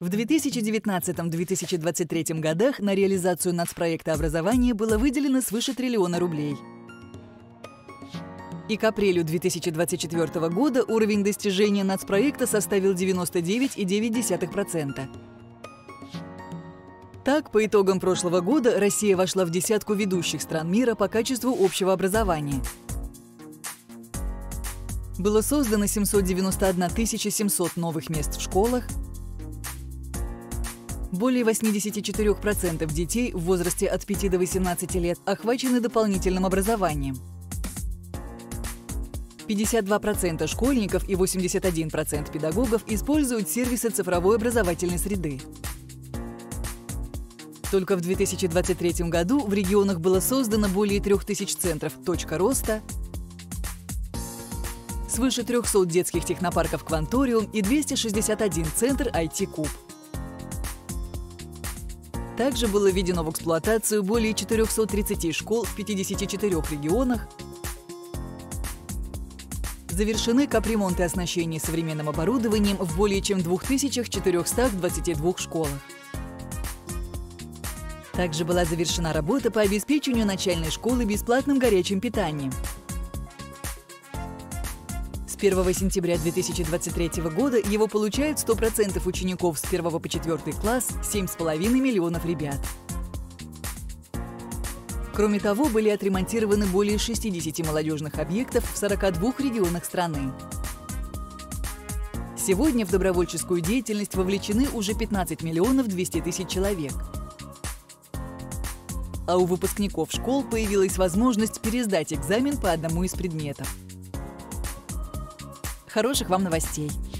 В 2019-2023 годах на реализацию нацпроекта образования было выделено свыше 1 триллиона рублей. И к апрелю 2024 года уровень достижения нацпроекта составил 99,9%. Так, по итогам прошлого года Россия вошла в десятку ведущих стран мира по качеству общего образования. Было создано 791 700 новых мест в школах. Более 84% детей в возрасте от 5 до 18 лет охвачены дополнительным образованием. 52% школьников и 81% педагогов используют сервисы цифровой образовательной среды. Только в 2023 году в регионах было создано более 3000 центров «Точка роста», свыше 300 детских технопарков «Кванториум» и 261 центр IT-Куб. Также было введено в эксплуатацию более 430 школ в 54 регионах, завершены капремонт и оснащение современным оборудованием в более чем 2422 школах. Также была завершена работа по обеспечению начальной школы бесплатным горячим питанием. С 1 сентября 2023 года его получают 100% учеников с 1 по 4 класс, 7,5 миллионов ребят. Кроме того, были отремонтированы более 60 молодежных объектов в 42 регионах страны. Сегодня в добровольческую деятельность вовлечены уже 15 миллионов 200 тысяч человек. А у выпускников школ появилась возможность пересдать экзамен по одному из предметов. Хороших вам новостей!